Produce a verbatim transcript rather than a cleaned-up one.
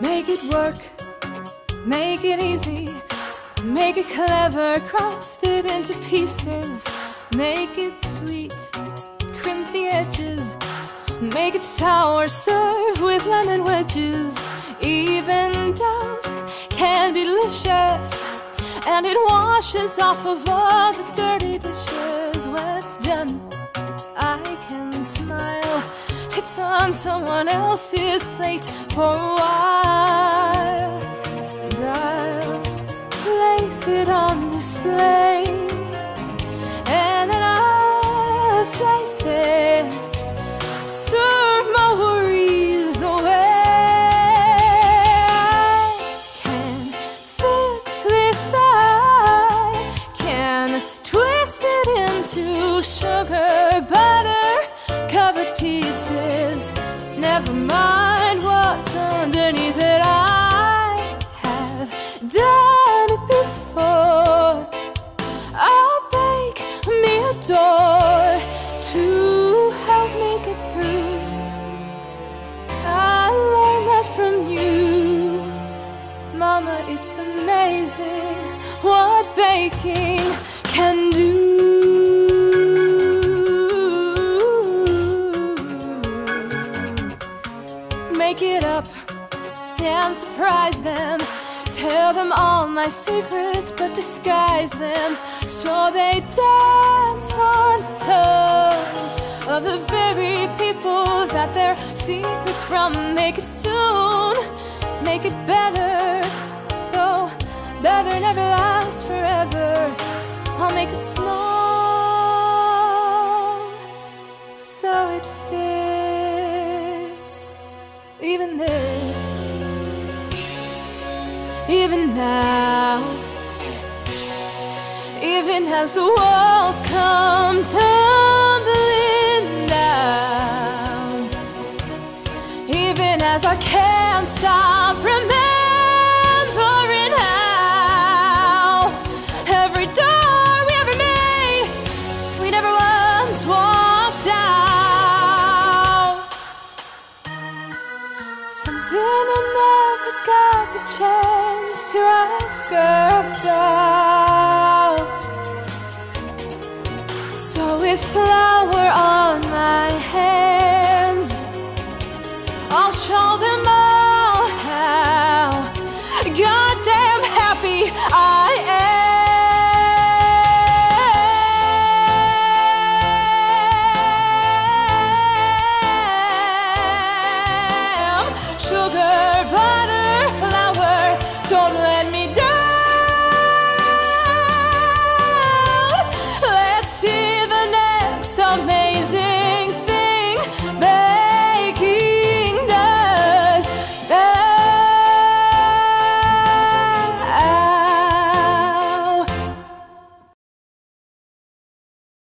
Make it work, make it easy, make it clever, craft it into pieces. Make it sweet, crimp the edges, make it sour, serve with lemon wedges. Even doubt can be delicious, and it washes off of all the dirty dishes. When it's done, I can smile. It's on someone else's plate for a while, and I'll place it on display, and then I'll slice it, serve my worries away. I can fix this, I can twist it into sugar, butter, covered pieces. Never mind what's underneath it, I have done it before. I'll bake me a door to help me get through. I learned that from you, Mama. It's amazing what baking can do. Make it up and surprise them. Tell them all my secrets, but disguise them so they dance on the toes of the very people that their secrets from. Make it soon, make it better, though better never lasts forever. I'll make it small so it fits. Even this, even now, even as the walls come tumbling down, even as I can't stop remembering how every door we ever made, we never once walked down. Something I never got the chance to ask her about. So with flour on my head,